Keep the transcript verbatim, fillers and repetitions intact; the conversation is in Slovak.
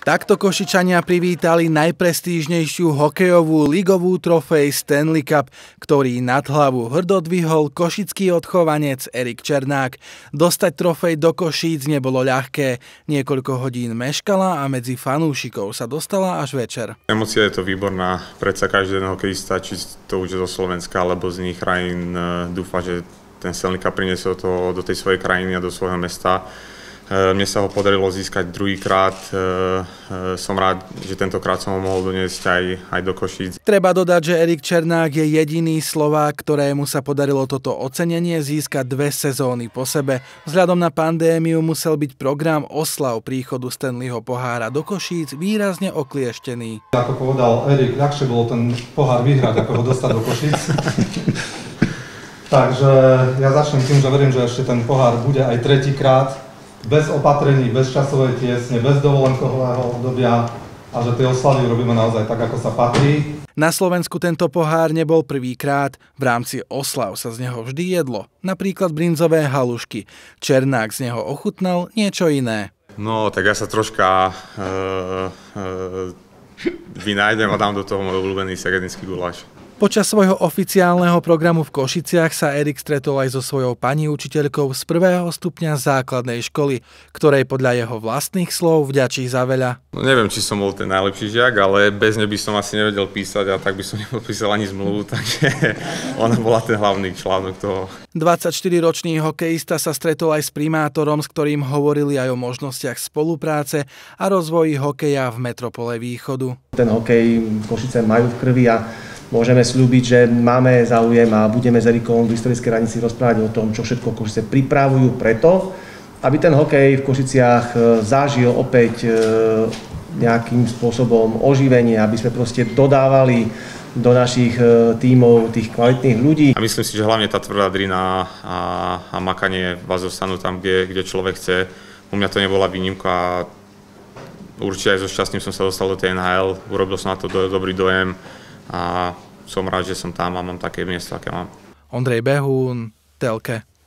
Takto Košičania privítali najprestížnejšiu hokejovú ligovú trofej Stanley Cup, ktorý nad hlavu hrdo dvihol košický odchovanec Erik Černák. Dostať trofej do Košíc nebolo ľahké. Niekoľko hodín meškala a medzi fanúšikov sa dostala až večer. Emócia je to výborná. Predsa každý hokejista, či to už je zo Slovenska alebo z iných krajín, dúfa, že ten Stanley Cup priniesol to do tej svojej krajiny a do svojho mesta. Mne sa ho podarilo získať druhýkrát. Som rád, že tentokrát som ho mohol doniesť aj, aj do Košíc. Treba dodať, že Erik Černák je jediný Slovák, ktorému sa podarilo toto ocenenie získať dve sezóny po sebe. Vzhľadom na pandémiu musel byť program oslav príchodu Stanleyho pohára do Košíc výrazne oklieštený. Ako povedal Erik, ľahšie bolo ten pohár vyhrať, ako ho dostať do Košíc. Takže ja začnem tým, že verím, že ešte ten pohár bude aj tretíkrát. Bez opatrení, bez časovej tiesne, bez dovolenkového obdobia a že tie oslavy robíme naozaj tak, ako sa patrí. Na Slovensku tento pohár nebol prvýkrát. V rámci oslav sa z neho vždy jedlo. Napríklad brinzové halušky. Černák z neho ochutnal niečo iné. No, tak ja sa troška uh, uh, vynájdem a dám do toho môj obľúbený segedinský guláš. Počas svojho oficiálneho programu v Košiciach sa Erik stretol aj so svojou pani učiteľkou z prvého stupňa základnej školy, ktorej podľa jeho vlastných slov vďačí za veľa. No, neviem, či som bol ten najlepší žiak, ale bez nej by som asi nevedel písať a tak by som nepodpísal ani zmluvu, takže ona bola ten hlavný článok toho. dvadsaťštyriročný hokejista sa stretol aj s primátorom, s ktorým hovorili aj o možnostiach spolupráce a rozvoji hokeja v metropole Východu. Ten hokej Košice majú v krvi a môžeme sľúbiť, že máme záujem a budeme s Erikom v historickej radnici rozprávať o tom, čo všetko Košice pripravujú preto, aby ten hokej v Košiciach zažil opäť nejakým spôsobom oživenie, aby sme proste dodávali do našich tímov tých kvalitných ľudí. A myslím si, že hlavne tá tvrdá drina a, a makanie vás zostanú tam, kde, kde človek chce. U mňa to nebola výnimka a určite aj so šťastným som sa dostal do tej en há el, urobil som na to do, dobrý dojem. A som rád, že som tam a mám také miesto, aké mám. Ondrej Behún, Telke.